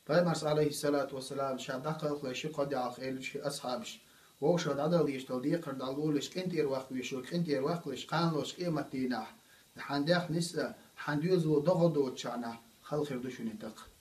پیامبر علیه الصلاة والسلام شهادت خلش قد عقلش أصحابش وشهد عداليش توديق دالولش كنتير وقت ويشو كنتير وقتش قانلوش قيمتينا حندق نسا حنديوز ودغدو تشانا خلق يردوشون يتق